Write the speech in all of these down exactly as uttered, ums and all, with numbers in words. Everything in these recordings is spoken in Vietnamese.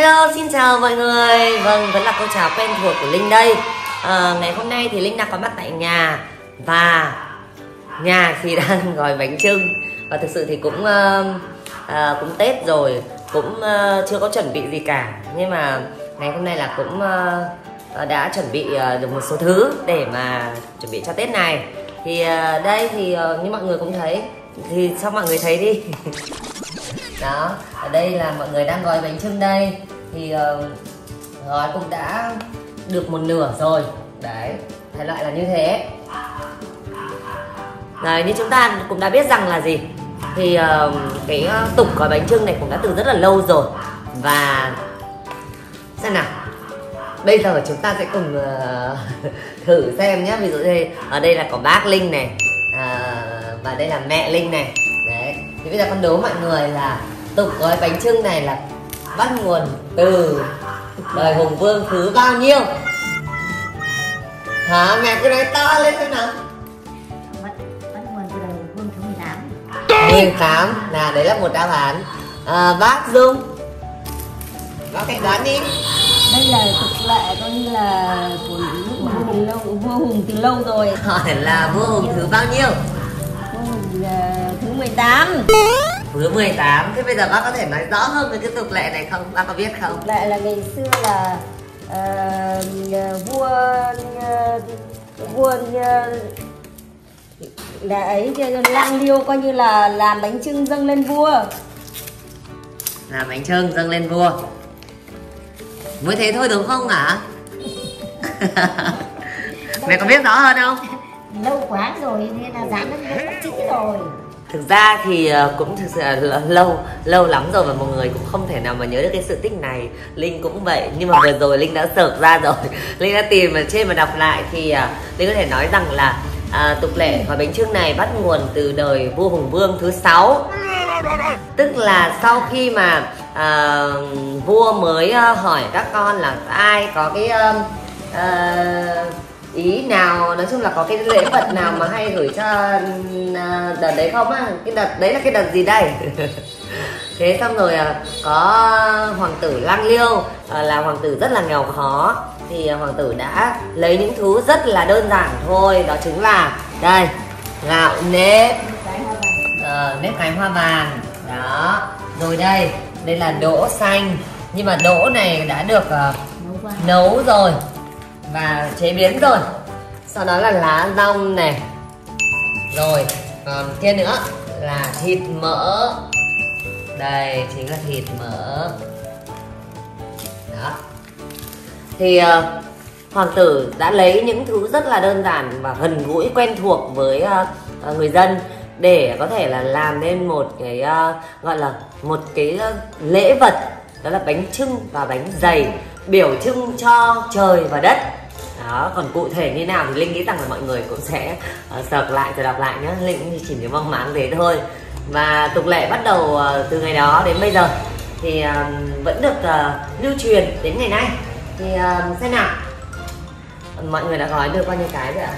Hello, xin chào mọi người. Vâng, vẫn là câu chào quen thuộc của Linh đây. à, Ngày hôm nay thì Linh đang có mặt tại nhà. Và nhà thì đang gói bánh chưng. Và thực sự thì cũng uh, uh, cũng Tết rồi, cũng uh, chưa có chuẩn bị gì cả. Nhưng mà ngày hôm nay là cũng uh, đã chuẩn bị uh, được một số thứ để mà chuẩn bị cho Tết này. Thì uh, đây thì uh, như mọi người cũng thấy. Thì cho mọi người thấy đi. Đó, ở đây là mọi người đang gói bánh chưng đây. Thì uh, gói cũng đã được một nửa rồi. Đấy, thể loại là như thế. Đấy, như chúng ta cũng đã biết rằng là gì. Thì uh, cái uh, tục gói bánh chưng này cũng đã từ rất là lâu rồi. Và xem nào, bây giờ chúng ta sẽ cùng uh, thử xem nhé. Ví dụ như ở đây là có bác Linh này, uh, và đây là mẹ Linh này. Đấy, thì bây giờ con đố mọi người là tục gói bánh chưng này là bắt nguồn từ đời Hùng Vương thứ bao nhiêu? Hả? Mẹ cứ nói to lên xem nào. Bắt, bắt nguồn từ đời Hùng Vương thứ mười tám. mười tám, là đấy là một đáp án. à, Bác Dung, bác hãy đoán đi. Đây là tục lệ coi như là của lúc mà từ lâu, vua Hùng từ lâu rồi. Hỏi là vua Hùng thứ bao nhiêu? Vua Hùng uh, thứ mười tám. Thứ mười tám. Thế bây giờ bác có thể nói rõ hơn về cái tục lệ này không? Bác có biết không? Tục lệ là ngày xưa là uh, vua uh, vua uh, là ấy lang liêu coi như là làm bánh chưng dâng lên vua. Làm bánh chưng dâng lên vua. Mới thế thôi đúng không hả? Mẹ có biết rõ hơn không? Lâu quá rồi nên là dán nó rất kỹ rồi. Thực ra thì cũng thực sự là lâu lâu lắm rồi, và mọi người cũng không thể nào mà nhớ được cái sự tích này. Linh cũng vậy, nhưng mà vừa rồi Linh đã search ra rồi. Linh đã tìm ở trên và đọc lại thì uh, Linh có thể nói rằng là uh, tục lệ gói bánh chưng này bắt nguồn từ đời vua Hùng Vương thứ sáu. Tức là sau khi mà uh, vua mới uh, hỏi các con là ai có cái uh, uh, ý nào, nói chung là có cái lễ vật nào mà hay gửi cho uh, đợt đấy không á. Cái đợt đấy là cái đợt gì đây? Thế xong rồi uh, có hoàng tử Lang Liêu, uh, là hoàng tử rất là nghèo khó. Thì uh, hoàng tử đã lấy những thứ rất là đơn giản thôi. Đó chính là đây, gạo nếp, uh, nếp cánh hoa vàng. Đó, rồi đây, đây là đỗ xanh. Nhưng mà đỗ này đã được uh, nấu rồi và chế biến rồi. Sau đó là lá dong này. Rồi, còn kia nữa là thịt mỡ. Đây chính là thịt mỡ. Đó. Thì uh, hoàng tử đã lấy những thứ rất là đơn giản và gần gũi, quen thuộc với uh, uh, người dân để có thể là làm nên một cái uh, gọi là một cái uh, lễ vật, đó là bánh chưng và bánh dày, biểu trưng cho trời và đất. Đó, còn cụ thể như nào thì Linh nghĩ rằng là mọi người cũng sẽ uh, search lại rồi đọc lại nhé. Linh chỉ nhớ mong máng thế thôi. Và tục lệ bắt đầu uh, từ ngày đó đến bây giờ thì uh, vẫn được uh, lưu truyền đến ngày nay. Thì uh, xem nào, mọi người đã gói được bao nhiêu cái rồi ạ?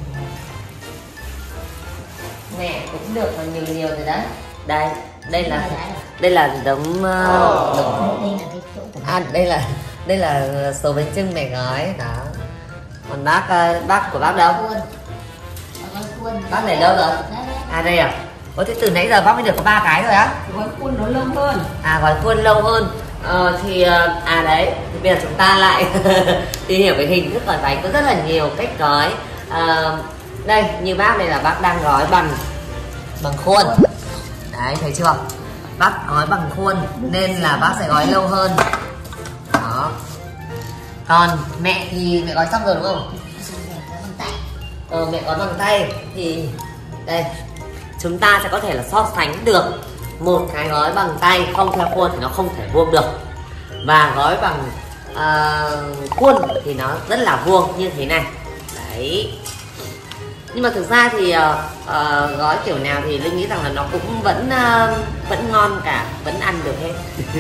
Mẹ cũng được nhiều nhiều rồi đấy. Đây, đây là đây là giống uh, giống... À, đây là đây là số bánh chưng mẹ gói đó. Còn bác uh, bác của bác đâu? Bác này lâu rồi? À đây à? Ủa thế từ nãy giờ bác mới được có ba cái rồi á? Gói khuôn nó lâu hơn. À gói khuôn lâu hơn. Ờ, thì uh, à đấy, thì bây giờ chúng ta lại tìm hiểu về hình thức gói bánh. Có rất là nhiều cách gói. Uh, đây, như bác này là bác đang gói bằng bằng khuôn. Đấy, thấy chưa? Bác gói bằng khuôn nên là bác sẽ gói lâu hơn. Đó. Còn mẹ thì mẹ gói xong rồi đúng không? Ờ, mẹ gói bằng tay. Thì đây, chúng ta sẽ có thể là so sánh được một cái gói bằng tay không theo khuôn thì nó không thể vuông được, và gói bằng uh, khuôn thì nó rất là vuông như thế này. Đấy. Nhưng mà thực ra thì uh, uh, gói kiểu nào thì Linh nghĩ rằng là nó cũng vẫn uh, vẫn ngon cả, vẫn ăn được hết.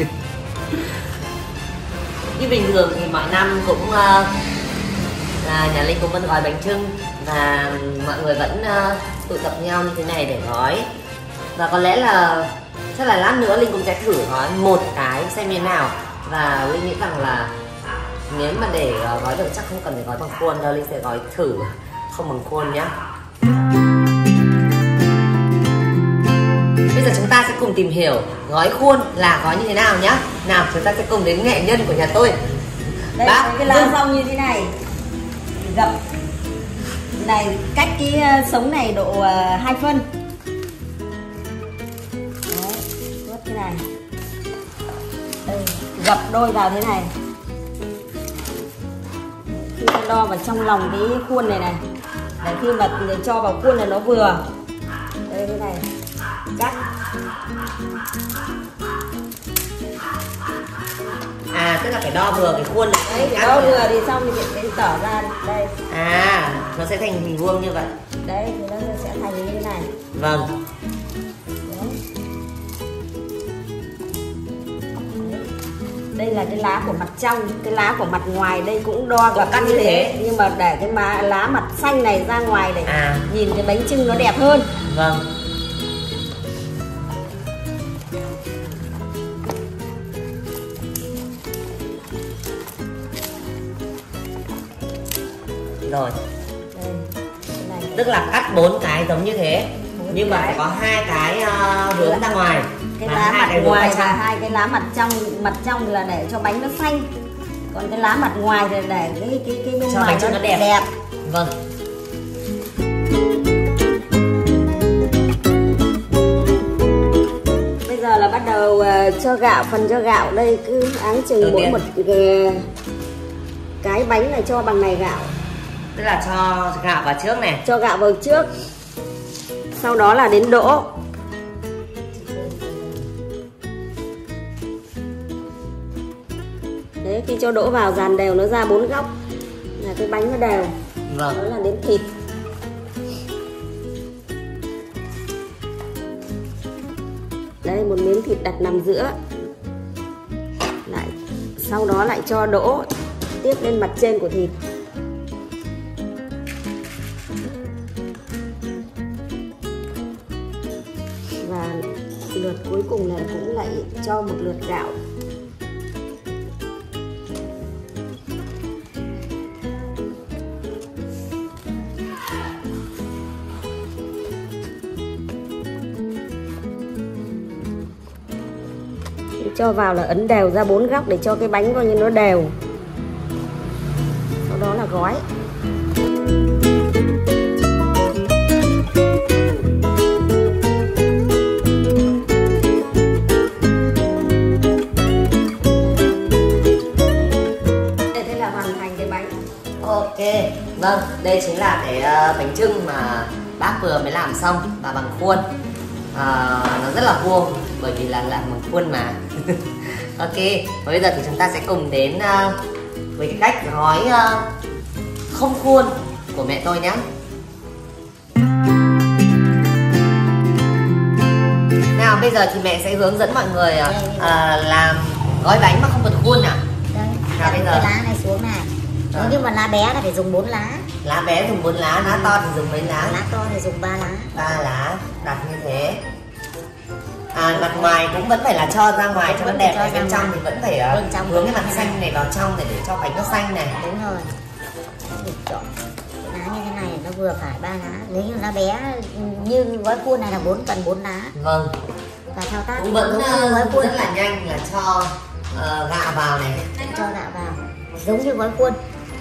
Như bình thường thì mọi năm cũng uh, là nhà Linh cũng vẫn gói bánh chưng, và mọi người vẫn uh, tụ tập nhau như thế này để gói. Và có lẽ là chắc là lát nữa Linh cũng sẽ thử gói một cái xem như thế nào. Và Linh nghĩ rằng là nếu mà để gói được chắc không cần phải gói bằng khuôn đâu, Linh sẽ gói thử không bằng khuôn nhá. Bây giờ chúng ta sẽ cùng tìm hiểu gói khuôn là gói như thế nào nhá. Nào, chúng ta sẽ cùng đến nghệ nhân của nhà tôi. Đây, Bác, cái lá rong như thế này, gập này cách cái sống này độ uh, hai phân. Đấy, vớt thế này. Đây, gập đôi vào thế này. Khi ta đo vào trong lòng cái khuôn này này, để khi mà cho vào khuôn là nó vừa. Đây thế này, cắt. À, tức là phải đo vừa cái khuôn này. Đấy, phải đo vừa thì xong thì mình tỏ ra đây. À, nó sẽ thành hình vuông như vậy. Đấy, thì nó sẽ thành như thế này. Vâng. Đây là cái lá của mặt trong, cái lá của mặt ngoài đây cũng đo gập như thế. thế nhưng mà để cái má, lá mặt xanh này ra ngoài để à. nhìn cái bánh chưng nó đẹp hơn. Vâng. Rồi. Đây, cái này. Tức là cắt bốn cái giống như thế, nhưng mà phải có hai cái uh, hướng ra ngoài. Cái lá mặt ngoài và hai cái lá mặt trong. Mặt trong là để cho bánh nó xanh, còn cái lá mặt ngoài thì để cái cái cái bên cho ngoài bánh nó, nó đẹp. đẹp. Vâng. Bây giờ là bắt đầu uh, cho gạo, phần cho gạo đây cứ áng chừng mỗi một uh, cái bánh là cho bằng này gạo. Tức là cho gạo vào trước này. Cho gạo vào trước. Sau đó là đến đỗ. Đấy, khi cho đỗ vào dàn đều nó ra bốn góc là cái bánh nó đều. Vâng. Đó là đến thịt. Đây, một miếng thịt đặt nằm giữa. Lại sau đó lại cho đỗ tiếp lên mặt trên của thịt. Và lượt cuối cùng là cũng lại cho một lượt gạo. Cho vào là ấn đều ra bốn góc để cho cái bánh coi như nó đều. Sau đó là gói. Thế là hoàn thành cái bánh. Ok, vâng, đây chính là cái uh, bánh chưng mà bác vừa mới làm xong và bằng khuôn. Uh, nó rất là vuông bởi vì là làm bằng khuôn mà. Ok, và bây giờ thì chúng ta sẽ cùng đến uh, với cái cách gói uh, không khuôn của mẹ tôi nhé. Nào bây giờ thì mẹ sẽ hướng dẫn mọi người uh, uh, làm gói bánh mà không cần khuôn nào. Đây, nào bây giờ cái lá này xuống này. Nếu như mà lá bé là phải dùng bốn lá. Lá bé dùng bốn lá, lá to thì dùng mấy lá? Lá to thì dùng ba lá. ba lá, đặt như thế. À, mặt ngoài cũng vẫn phải là cho ra ngoài cho nó đẹp, ở bên trong thì vẫn phải bên trong hướng cái mặt xanh này vào trong để để cho bánh nó xanh này. Đúng rồi. Để chọn cái lá như thế này nó vừa phải ba lá. Nếu như lá bé như gói khuôn này là bốn cần bốn lá. Vâng. Và thao tác cũng vẫn uh, gói khuôn rất là nhanh, là cho uh, gạo vào này. Cho gạo vào giống như gói khuôn.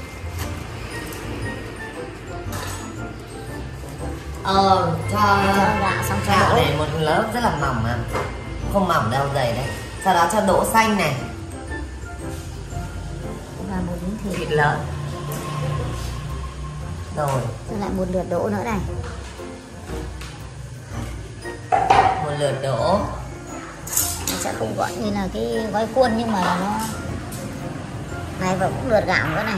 Ờ, cho, cho gạo xong cho gạo đỗ này một lớp rất là mỏng mà không mỏng đâu, dày đấy. Sau đó cho đỗ xanh này và một miếng thịt, thịt lợn. Rồi cho lại một lượt đỗ nữa này, một lượt đỗ. nó sẽ không gọi như là cái gói khuôn nhưng mà nó này, và cũng lượt gạo nữa này.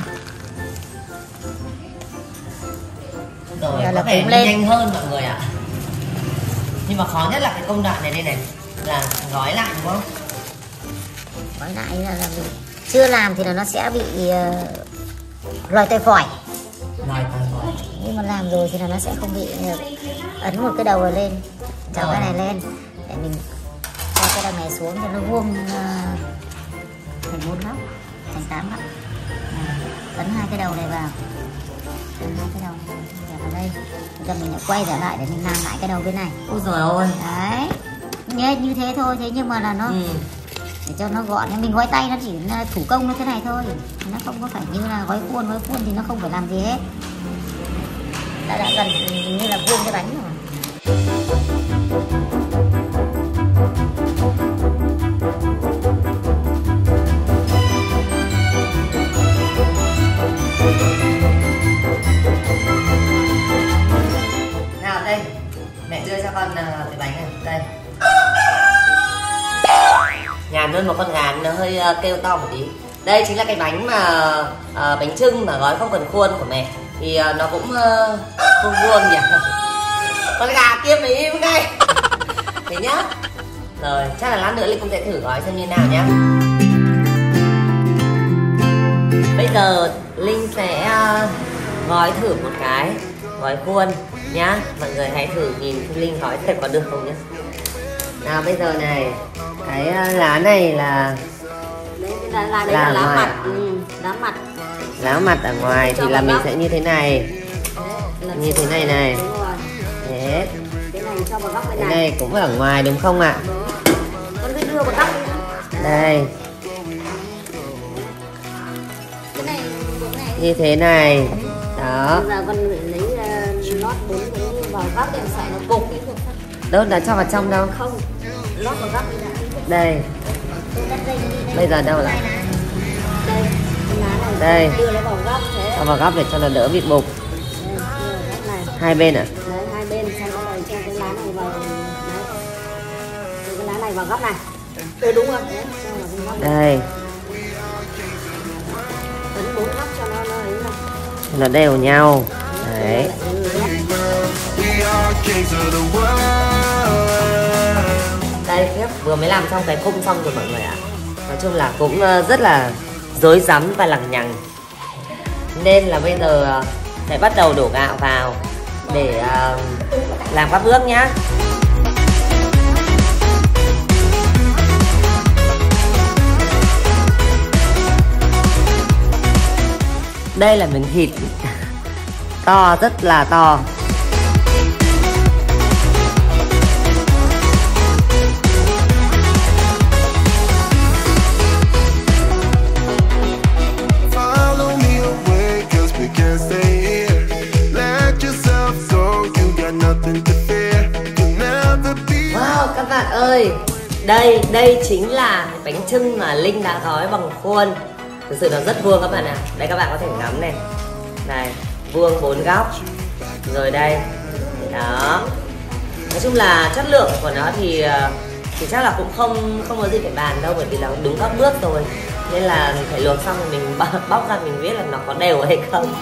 Rồi có vẻ lên nhanh hơn mọi người ạ. Nhưng mà khó nhất là cái công đoạn này đây này, là gói lại đúng không? Gói lại là, là mình chưa làm thì là nó sẽ bị uh, lòi tay phỏi. Lòi tay phỏi. Nhưng mà làm rồi thì là nó sẽ không bị uh, ấn một cái đầu vào lên, chào cái này lên để mình cho cái đầu này xuống cho nó vuông uh, thành bốn góc, thành tám góc. Ấn hai cái đầu này vào, ấn hai cái đầu này vào đây. Bây giờ mình lại quay trở lại để mình làm lại cái đầu bên này. Ôi giời ơi. Đấy, như, như thế thôi, thế nhưng mà là nó ừ. để cho nó gọn. Mình gói tay nó chỉ là thủ công như thế này thôi, nó không có phải như là gói khuôn. Gói khuôn thì nó không phải làm gì hết. Đã đã gần như là vuông cái bánh rồi. Nào đây, mẹ đưa cho con uh, cái bánh này. Đây. Nhàn hơn một con gà nó hơi uh, kêu to một tí. Đây chính là cái bánh mà uh, bánh chưng mà gói không cần khuôn của mẹ. Thì uh, nó cũng uh, vuông vuông nhỉ. Con gà kia mày im ngay. Thế nhá. Rồi chắc là lát nữa Linh cũng sẽ thử gói xem như nào nhá. Bây giờ Linh sẽ uh, gói thử một cái gói khuôn nhá. Mọi người hãy thử nhìn Linh gói xem có được không nhá. Nào bây giờ này, cái uh, lá này là đấy, là, là, đấy là, là lá mặt. Ừ, lá mặt. Lá mặt ở ngoài thì là mình sẽ như thế này. Đấy, như thế này này. Đấy. Cái này cho vào góc bên này. Cái này cũng ở ngoài đúng không ạ? Con cứ đưa vào góc đi. Đây. Cái này, này. Như thế này. Đó. Bây giờ con lấy uh, lót bốn cái vào góc để sợ nó cục cái cục. Đâu đã cho vào trong đâu? Không. Lót vào góc đi đã. Đây. Bây giờ đâu là? Đây. Này. Đây. Đưa nó vào góc thế. Cho vào góc để cho nó đỡ bị bục. Đây, này. Hai bên à? Đấy, hai bên xong rồi cho cái lá này vào. Đấy. Cái lá này vào góc này. Ừ, đúng rồi. Đấy, cho vào cái góc này. Đây. Ấn bốn góc cho nó nó ấy này. Nó đều nhau. Đấy. Đây tiếp vừa mới làm xong cái khung xong rồi mọi người ạ. Nói chung là cũng rất là rối rắm và lằng nhằng. Nên là bây giờ phải bắt đầu đổ gạo vào để uh, làm các bước nhá. Đây là miếng thịt to, rất là to. Wow các bạn ơi, đây đây chính là bánh chưng mà Linh đã gói bằng khuôn. Thực sự nó rất vuông các bạn ạ. À. Đây các bạn có thể ngắm này. Này, vuông bốn góc. Rồi đây. Đó. Nói chung là chất lượng của nó thì thì chắc là cũng không không có gì phải bàn đâu, bởi vì là đúng các bước rồi. Nên là phải luộc xong rồi mình bóc ra mình biết là nó có đều hay không.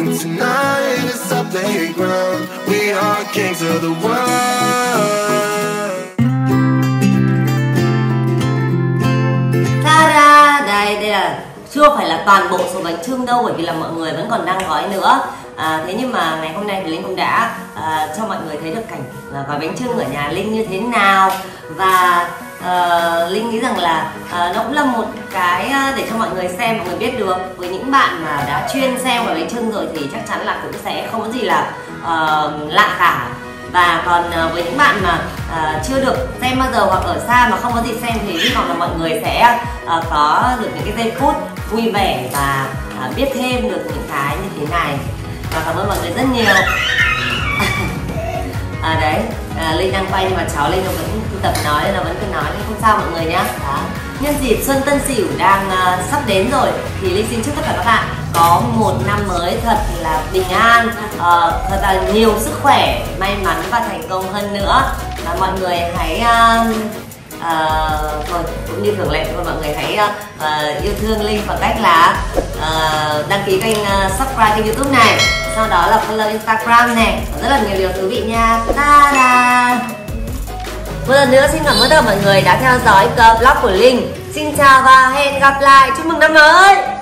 Ta-da! Đây, đây là chưa phải là toàn bộ số bánh chưng đâu, bởi vì là mọi người vẫn còn đang gói nữa. À, thế nhưng mà ngày hôm nay thì Linh cũng đã à, cho mọi người thấy được cảnh à, gói bánh chưng ở nhà Linh như thế nào. Và à, Linh nghĩ rằng là à, nó cũng là một cái để cho mọi người xem, mọi người biết được. Với những bạn mà đã chuyên xem gói bánh chưng rồi thì chắc chắn là cũng sẽ không có gì là uh, lạ cả. Và còn uh, với những bạn mà uh, chưa được xem bao giờ hoặc ở xa mà không có gì xem thì hy vọng là mọi người sẽ uh, có được những cái giây phút vui vẻ và uh, biết thêm được những cái như thế này. Và cảm ơn mọi người rất nhiều. À đấy, à, Linh đang quay nhưng mà cháu Linh nó vẫn tập nói nên nó vẫn cứ nói, nhưng không sao mọi người nhá. Đó. Nhân dịp Xuân Tân Sửu đang uh, sắp đến rồi thì Linh xin chúc tất cả các bạn có một năm mới thật là bình an, uh, thật là nhiều sức khỏe, may mắn và thành công hơn nữa. Và mọi người hãy uh, uh, thôi, cũng như thường lệ thôi, mọi người hãy uh, uh, yêu thương Linh bằng cách là uh, đăng ký kênh, uh, subscribe kênh YouTube này, sau đó là follow Instagram này, rất là nhiều điều thú vị nha. Ta-da! Một lần nữa xin cảm ơn tất cả mọi người đã theo dõi vlog của Linh. Xin chào và hẹn gặp lại. Chúc mừng năm mới.